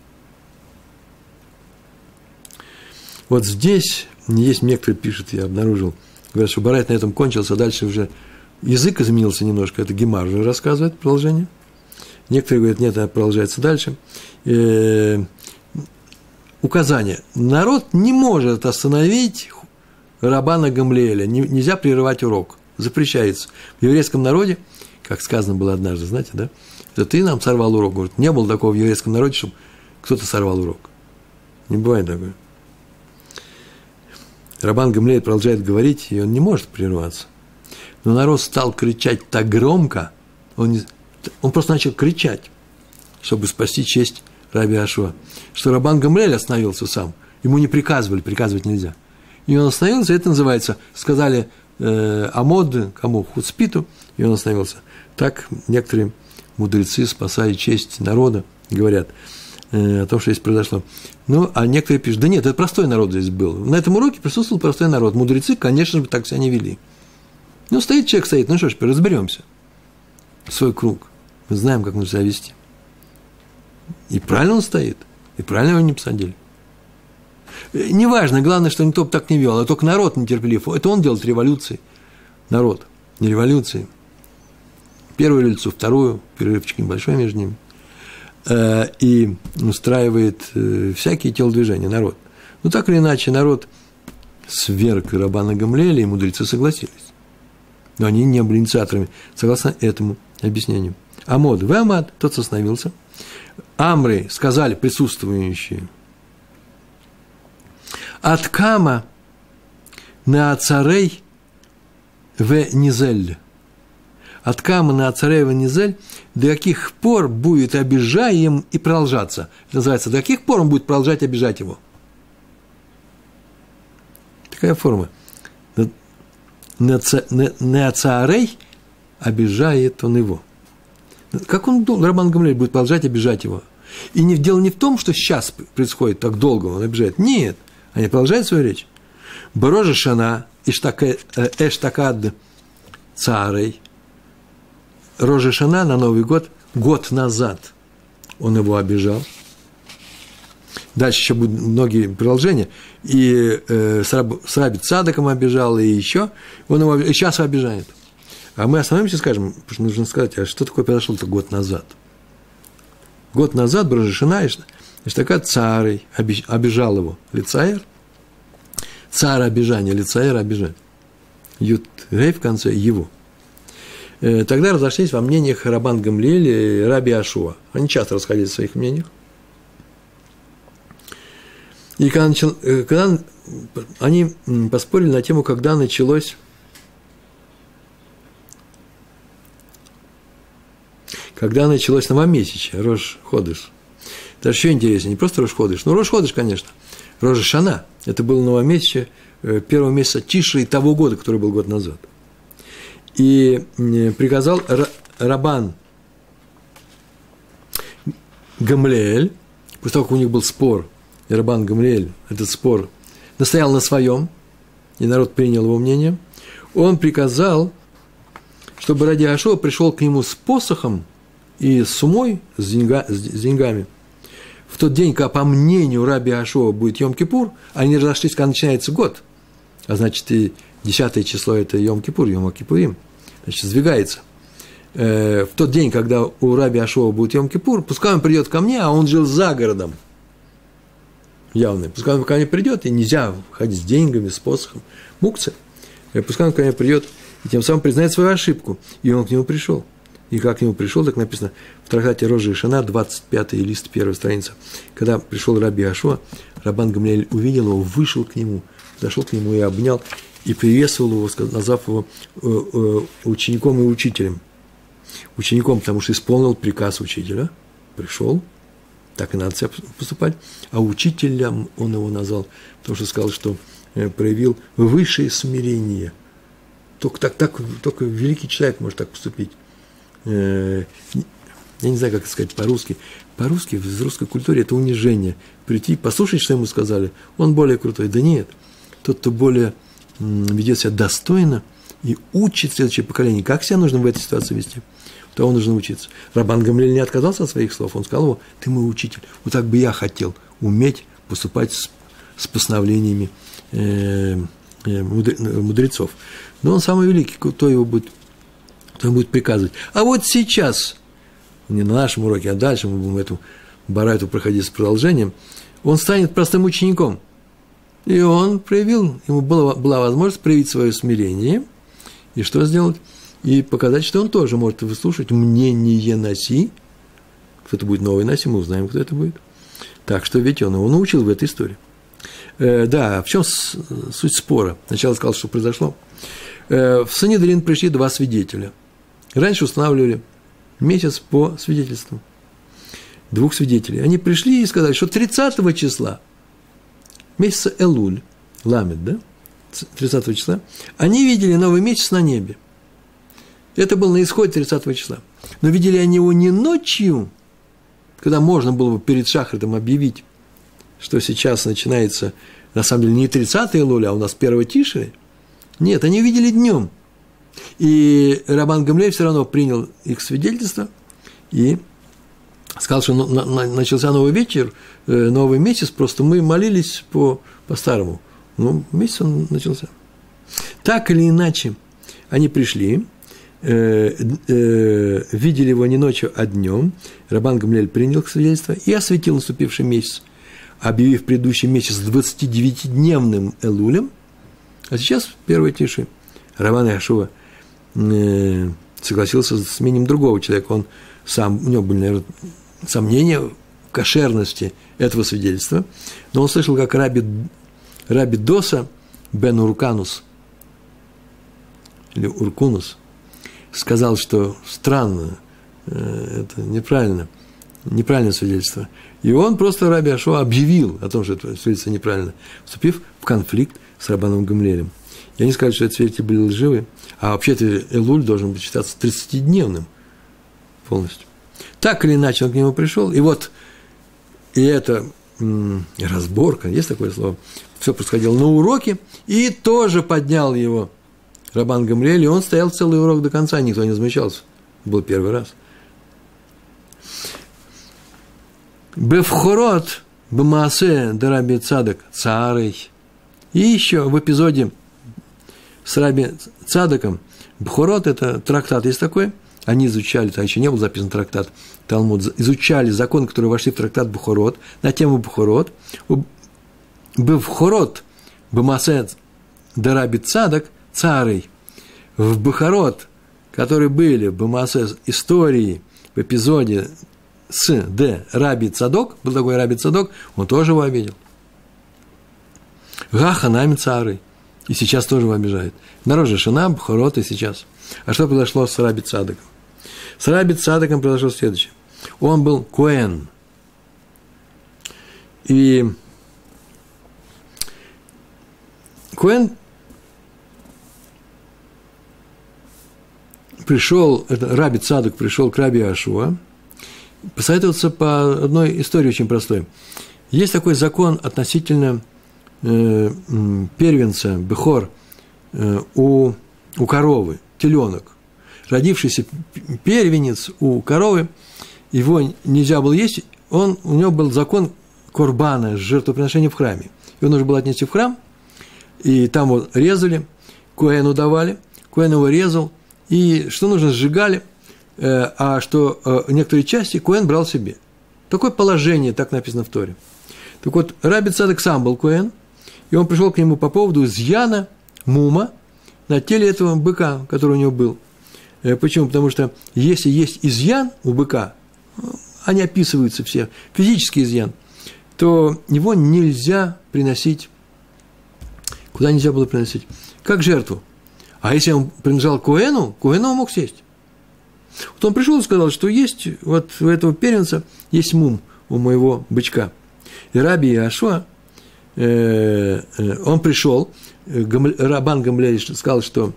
Вот здесь, есть некоторые пишут, я обнаружил, говорят, что Барайт на этом кончился, а дальше уже язык изменился немножко, это Гемар уже рассказывает продолжение. Некоторые говорят, нет, это продолжается дальше. Указание. Народ не может остановить Рабана Гамлиэля, нельзя прерывать урок, запрещается. В еврейском народе, как сказано было однажды, знаете, да, это ты нам сорвал урок. Говорит, не было такого в еврейском народе, чтобы кто-то сорвал урок. Не бывает такого. Рабан Гамлиэль продолжает говорить, и он не может прерваться. Но народ стал кричать так громко, он просто начал кричать, чтобы спасти честь Раби Ашуа, что Рабан Гамлиэль остановился сам. Ему не приказывали, приказывать нельзя. И он остановился, это называется, сказали амод, кому, хуцпиту, и он остановился. Так некоторые мудрецы, спасая честь народа, говорят о том, что здесь произошло. Ну, а некоторые пишут, да нет, это простой народ здесь был. На этом уроке присутствовал простой народ. Мудрецы, конечно же, так себя не вели. Ну, стоит человек, стоит, ну что ж, разберемся. Свой круг. Мы знаем, как нужно себя вести. И правильно он стоит, и правильно его не посадили. Неважно, главное, что никто бы так не вел, а только народ нетерпелив. Это он делает революции. Народ, не революции. Первую революцию, вторую, перерывчик небольшой между ними. И устраивает всякие телодвижения, народ. Ну, так или иначе, народ сверг Рабана Гамлиэля, и мудрецы согласились. Но они не были инициаторами, согласно этому объяснению. Амод в Амад, тот остановился. Амры сказали присутствующие. От Кама на Ацарей в Низель. От Кама на Ацарей в Низель, до каких пор будет обижаем и продолжаться. Это называется, до каких пор он будет продолжать обижать его. Такая форма. На Ацарей обижает он его. Как он думал, Рабан Гамлиэль будет продолжать обижать его? И дело не в том, что сейчас происходит так долго, он обижает. Нет, они продолжают свою речь. Барожа Шана, Эштакад Царей. Рожа Шана на Новый год, год назад он его обижал. Дальше еще будут многие продолжения. И с Раби Цадоком обижал, и еще. Он его и сейчас обижает. А мы остановимся и скажем, потому что нужно сказать, а что такое произошло-то год назад? Год назад Барожа Шана, Эштакад Царей обижал его. Лицаэр. Царь обижание, лицаэр обижать. Ют Рей в конце его. Тогда разошлись во мнениях Рабан Гамлиэль и Раби Ашуа. Они часто расходились в своих мнениях. И когда они поспорили на тему, когда началось новомесячие, Рош Ходыш. Даже еще интереснее, не просто Рош Ходыш, но Рош Ходыш, конечно. Рожа Шана. Это было новомесячие первого месяца Тишри того года, который был год назад. И приказал Рабан Гамлиэль, после того, как у них был спор, и Рабан Гамлиэль этот спор настоял на своем, и народ принял его мнение, он приказал, чтобы Раби Ашуа пришел к нему с посохом и с сумой, с деньгами. В тот день, когда, по мнению Раби Ашуа, будет Йом-Кипур, они разошлись, когда начинается год, а значит, и 10 число – это Йом-Кипур, Йом-Кипурим, значит, сдвигается. В тот день, когда у Раби Ашуа будет Йом-Кипур, пускай он придет ко мне, а он жил за городом, явно. Пускай он ко мне придет, и нельзя ходить с деньгами, с посохом, мукция. Пускай он ко мне придет, и тем самым признает свою ошибку. И он к нему пришел. И как к нему пришел, так написано в трактате Рожа и Шана, 25-й лист, 1-я страница. Когда пришел Раби Ашуа, Рабан Гамлиэль увидел его, вышел к нему, подошел к нему и обнял, и приветствовал его, назвав его учеником и учителем. Учеником, потому что исполнил приказ учителя, пришел, так и надо себя поступать, а учителем он его назвал, потому что сказал, что проявил высшее смирение. Только великий человек может так поступить. Я не знаю, как сказать по-русски. По-русски, в русской культуре это унижение. Прийти, послушать, что ему сказали, он более крутой. Да нет, тот, кто более ведет себя достойно и учит следующее поколение, как себя нужно в этой ситуации вести, того нужно учиться. Рабан Гамлиэль не отказался от своих слов, он сказал: ты мой учитель, вот так бы я хотел уметь поступать с постановлениями мудрецов. Но он самый великий, кто ему будет приказывать. А вот сейчас, не на нашем уроке, а дальше мы будем эту барайту проходить с продолжением, он станет простым учеником. И он проявил, ему была возможность проявить свое смирение, и что сделать? И показать, что он тоже может выслушать мнение Наси. Это будет новый Наси, мы узнаем, кто это будет. Так что ведь он его научил в этой истории. Да, в чем суть спора? Сначала сказал, что произошло. В Санедрин пришли два свидетеля. Раньше устанавливали месяц по свидетельству. Двух свидетелей. Они пришли и сказали, что 30 числа месяца Элуль, Ламед, да? 30 числа, они видели новый месяц на небе. Это было на исходе 30 числа. Но видели они его не ночью, когда можно было бы перед шахритом объявить, что сейчас начинается, на самом деле, не 30 Элуля, а у нас 1 Тишри. Нет, они видели днем. И Рабан Гамлиэль все равно принял их свидетельство и сказал, что начался новый вечер, новый месяц, просто мы молились по-старому. Ну, месяц он начался. Так или иначе, они пришли, видели его не ночью, а днем. Рабан Гамлиэль принял их свидетельство и осветил наступивший месяц, объявив предыдущий месяц 29-дневным Элулем, а сейчас первой тиши. Рабан Яшуа согласился с мнением другого человека. У него были, наверное, сомнения в кошерности этого свидетельства, но он слышал, как Раби Доса бен Урканус, или Уркунус, сказал, что странно, это неправильное свидетельство. И он просто Раби Яшуа объявил о том, что это свидетельство неправильно, вступив в конфликт с Рабаном Гамлиэлем. Я не скажу, что эти свидетели были лживы, а вообще-то Элуль должен быть считаться 30-дневным полностью. Так или иначе он к нему пришел, и вот, и это разборка, есть такое слово, все происходило на уроке, и тоже поднял его Рабан Гамлиэль, и он стоял целый урок до конца, никто не замечался, был первый раз. Бевхорот бмаасе де Раби Цадок царей. И еще в эпизоде с Раби Цадоком, Бхорот – это трактат, есть такой, они изучали, тогда еще не был записан трактат Талмуд, изучали законы, которые вошли в трактат Бхорот, на тему Бхорот. Бхорот бмаасе де Раби Цадок царей. В Бхорот, которые были в бмаасе истории, в эпизоде с Д. Раби Цадок, был такой Раби Цадок, он тоже его обидел. Гаханами цары, и сейчас тоже его обижает. Народ же Шана, Бхорот и сейчас. А что произошло с Раби Цадоком? С Раби Цадоком произошло следующее. Он был коэн. И коэн пришел, Раби Цадок пришел к Раби Яшуа, посоветоваться по одной истории очень простой. Есть такой закон относительно первенца, бехор, у коровы, теленок. Родившийся первенец у коровы, его нельзя было есть, у него был закон корбана, жертвоприношения в храме. Его нужно было отнести в храм, и там его резали, коэну давали, коэн его резал, и что нужно, сжигали, а что некоторые части коэн брал себе. Такое положение, так написано в Торе. Так вот, Раби Цадок сам был коэн, и он пришел к нему по поводу изъяна мума на теле этого быка, который у него был. Почему? Потому что если есть изъян у быка, они описываются все, физический изъян, то его нельзя приносить, куда нельзя было приносить? Как жертву. А если он принадлежал коэну, коэн он мог съесть. Вот он пришел и сказал, что есть, вот у этого первенца есть мум у моего бычка. И Раби Яшуа, он пришел, Рабан Гамлиэль сказал, что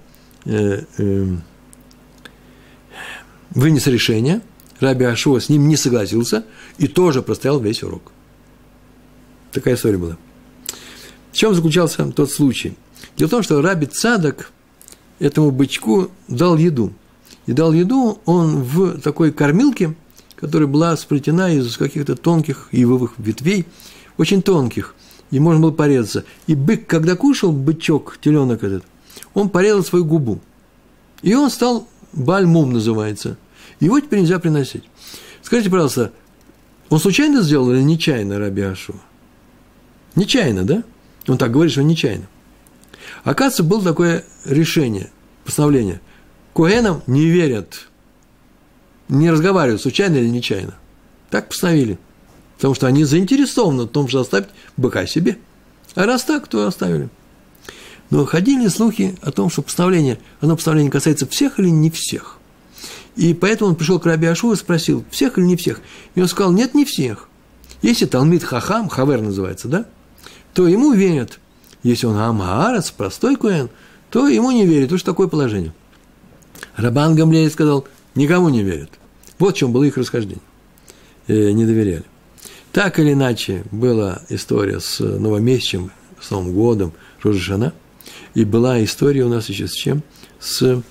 вынес решение, Раби Яшуа с ним не согласился и тоже простоял весь урок. Такая история была. В чем заключался тот случай? Дело в том, что Раби Цадок этому бычку дал еду. И дал еду он в такой кормилке, которая была сплетена из каких-то тонких ивовых ветвей, очень тонких, и можно было порезаться. И бык, когда кушал, бычок, теленок этот, он порезал свою губу. И он стал, бальмум называется. Его теперь нельзя приносить. Скажите, пожалуйста, он случайно сделал или нечаянно, Раби Яшуа? Нечаянно, да? Он так говорит, что нечаянно. Оказывается, было такое решение, постановление. Коэнам не верят, не разговаривают, случайно или нечаянно. Так постановили. Потому что они заинтересованы в том, что оставить быка себе. А раз так, то оставили. Но ходили слухи о том, что постановление касается всех или не всех. И поэтому он пришел к Раби Яшуа и спросил, всех или не всех. И он сказал, нет, не всех. Если Талмид Хахам, Хавер называется, да, то ему верят. Если он Амаарец, простой коэн, то ему не верят. Уж такое положение. Рабан Гамлиэль сказал, никому не верят. Вот в чем было их расхождение. Не доверяли. Так или иначе, была история с новомесячем, с Новым годом, Рош ха-Шана, и была история у нас еще с чем? С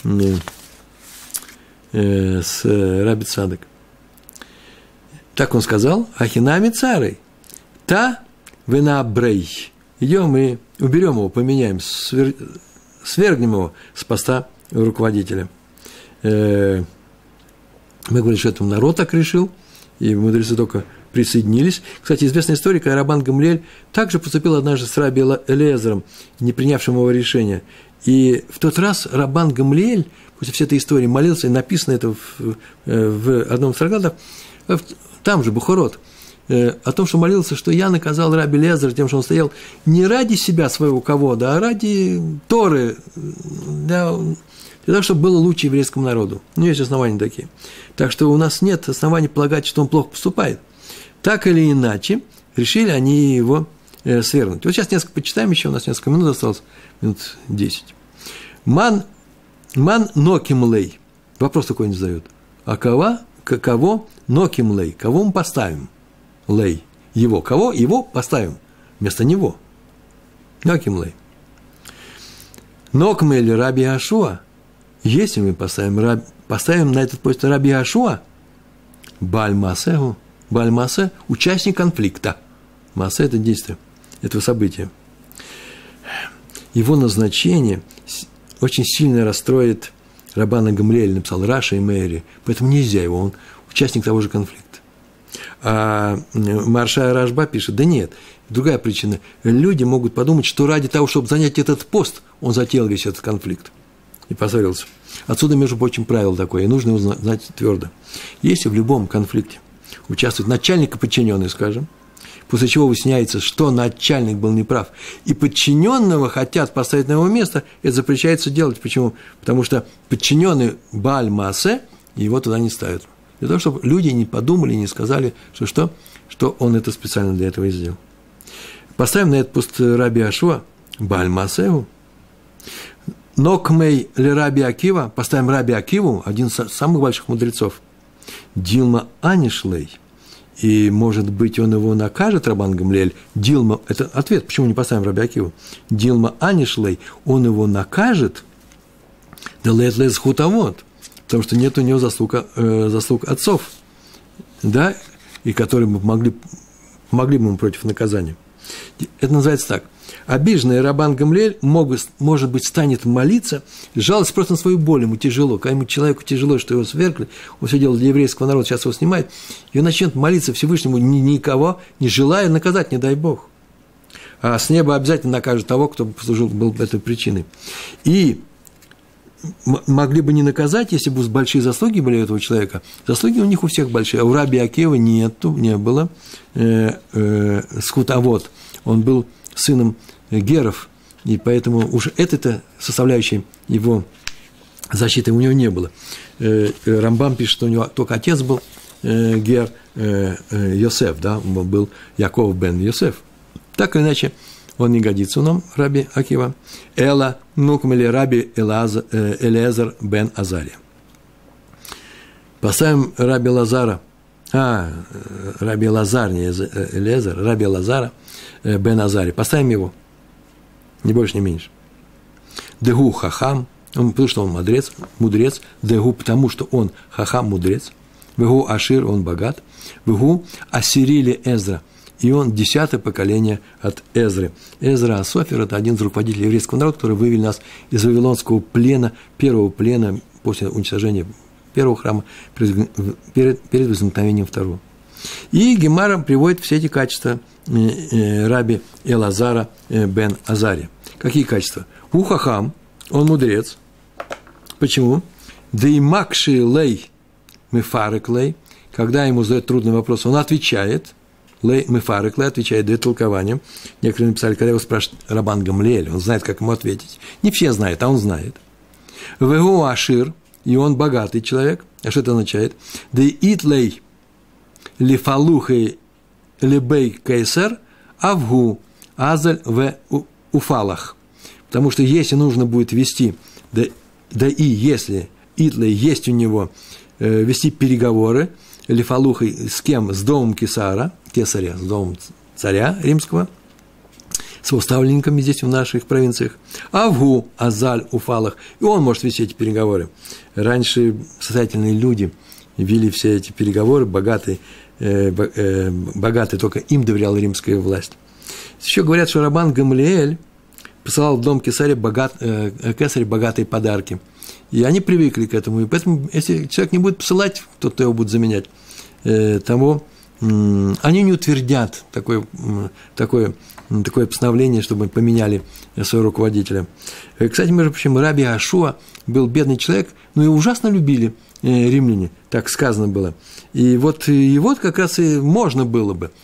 с Раби Цадок. Так он сказал: Ахинами царей, та вина брей. Идем и уберем его, поменяем, свергнем его с поста руководителя. Мы говорим, что это народ так решил, и мудрецы только присоединились. Кстати, известная история, когда Рабан Гамлиэль также поступил однажды с Раби Элиэзером, не принявшим его решения. И в тот раз Рабан Гамлиэль, после всей этой истории, молился, и написано это в одном из трактатов, там же, Бухарот, о том, что молился, что я наказал Раби Элиэзера тем, что он стоял не ради себя своего кого-то, а ради Торы, для того, чтобы было лучше еврейскому народу. Ну, есть основания такие. Так что у нас нет оснований полагать, что он плохо поступает. Так или иначе, решили они его свергнуть. Вот сейчас несколько почитаем еще, у нас несколько минут осталось, минут 10. Ман ноким лей. Вопрос такой не задают. А кого ноким лей? Кого мы поставим? Лей. Его. Кого? Его поставим. Вместо него. Ноким лей. Нокм или Раби Ашуа. Если мы поставим на этот пост Раби Ашуа, Бааль Маасеху, Бааль Маасе – участник конфликта. Маасе – это действие этого события. Его назначение очень сильно расстроит Рабана Гамлиэля, написал Раша и Мейри, поэтому нельзя его, он участник того же конфликта. А Марша Рашба пишет, да нет, другая причина. Люди могут подумать, что ради того, чтобы занять этот пост, он затеял весь этот конфликт и поссорился. Отсюда, между прочим, правило такое, и нужно его знать твердо. Если в любом конфликте участвует начальник и подчиненный, скажем, после чего выясняется, что начальник был неправ, и подчиненного хотят поставить на его место, это запрещается делать. Почему? Потому что подчиненный Бааль Маасе, его туда не ставят. Для того, чтобы люди не подумали, не сказали, что он это специально для этого и сделал. Поставим на этот пост Раби Ашуа, Бааль Маасеу. Нокмей ли Раби Акива, поставим Раби Акиву, один из самых больших мудрецов. Дилма Анишлей, и, может быть, он его накажет, Рабан Гамлиэль. Дилма, это ответ, почему не поставим Раби Акиву. Дилма Анишлей, он его накажет, да лэт хутавод, потому что нет у него заслуг отцов, да, и которые помогли бы ему против наказания. Это называется так. Обиженный Рабан Гамлиэль, может быть, станет молиться, жаловаться просто на свою боль, ему тяжело. Когда ему человеку тяжело, что его свергли, он все делал для еврейского народа, сейчас его снимает, и он начнет молиться Всевышнему, никого не желая наказать, не дай Бог. А с неба обязательно накажет того, кто послужил, был этой причиной. И могли бы не наказать, если бы большие заслуги были у этого человека. Заслуги у них у всех большие, а у Раби Акива не было. Скутавод, он был сыном Геров, и поэтому уж эта составляющая его защиты у него не было. Рамбам пишет, что у него только отец был Гер Йосеф, да, он был Яков бен Йосеф. Так или иначе, он не годится нам, Раби Акива. Эла нукмели Раби Элиэзер бен Азария. Поставим Раби Лазара. Раби Лазар, не Элиэзер, Раби Лазара бен Азария. Поставим его. Ни больше, ни меньше. Дегу хахам, потому что он мудрец. Дегу, потому что он хахам, мудрец. Вегу ашир, он богат. Вегу асирили Эзра, и он 10-е поколение от Эзры. Эзра Асофер – это один из руководителей еврейского народа, который вывели нас из вавилонского плена, первого плена после уничтожения первого храма, перед возникновением второго. И Гемара приводит все эти качества Раби Элазара бен Азария. Какие качества? Ухахам, он мудрец. Почему? Да и макши лей мефарек лей, когда ему задают трудный вопрос, он отвечает. Лей мефарек лей отвечает, дает толкование. Некоторые написали, когда его спрашивают Рабан Гамлиэль, он знает, как ему ответить. Не все знают, а он знает. Вегу ашир, и он богатый человек. А что это означает? Да и итлей лифалухей лебей кайсер авгу азаль в уфалах. Потому что если нужно будет вести, да и если итлей есть у него вести переговоры лифалухой с кем? С домом Кесаря, с домом царя римского, составленниками здесь в наших провинциях. Авгу, Азаль, Уфалах. И он может вести эти переговоры. Раньше состоятельные люди вели все эти переговоры, богатые, только им доверяла римская власть. Еще говорят, что Рабан Гамлиэль посылал в дом кесаря богатые подарки. И они привыкли к этому. И поэтому, если человек не будет посылать, тот, кто его будет заменять, того они не утвердят такое постановление, чтобы поменяли своего руководителя. Кстати, между прочим, Раби Ашуа был бедный человек, но и ужасно любили римляне, так сказано было. И вот как раз и можно было бы.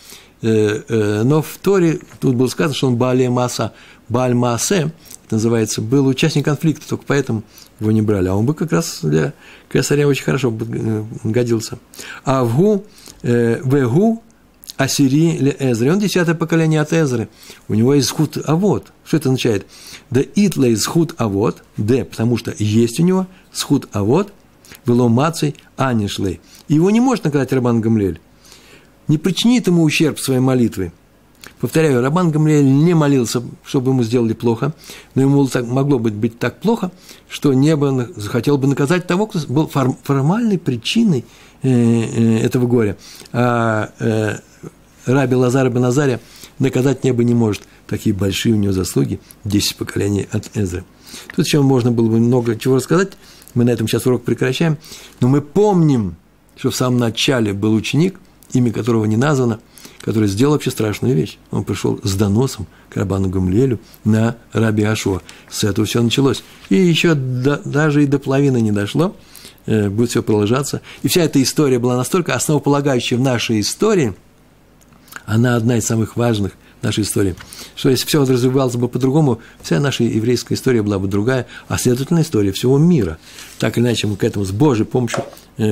Но в Торе тут было сказано, что он Бааль Маасе, это называется, был участник конфликта, только поэтому его не брали. А он бы как раз для кесаря очень хорошо годился. Авгу, Вегу, Ассири ле Эзры. Он 10-е поколение от Эзры. У него есть схуд авод. Что это означает? Да итлей схуд авод, потому что есть у него схуд авод, вело мацей анишлей. И его не может наказать Рабан Гамлиэль. Не причинит ему ущерб своей молитвы. Повторяю, Рабан Гамлиэль не молился, чтобы ему сделали плохо, но ему могло быть так плохо, что небо захотело бы наказать того, кто был формальной причиной этого горя. А Раби Лазар бен Азария наказать небо не может. Такие большие у него заслуги, 10 поколений от Эзры. Тут еще можно было бы много чего рассказать, мы на этом сейчас урок прекращаем, но мы помним, что в самом начале был ученик, имя которого не названо, который сделал вообще страшную вещь. Он пришел с доносом к Рабану Гамлиэлю на Раби Ашуа. С этого все началось. И еще даже и до половины не дошло, будет все продолжаться. И вся эта история была настолько основополагающей в нашей истории, она одна из самых важных в нашей истории, что если все развивалось бы по-другому, вся наша еврейская история была бы другая, а следовательно, история всего мира. Так или иначе, мы к этому с Божьей помощью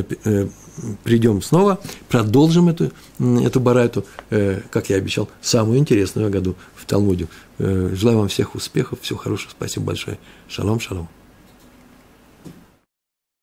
придем снова, продолжим эту барайту, как я обещал, самую интересную году в Талмуде. Желаю вам всех успехов, всего хорошего, спасибо большое. Шалом, шалом.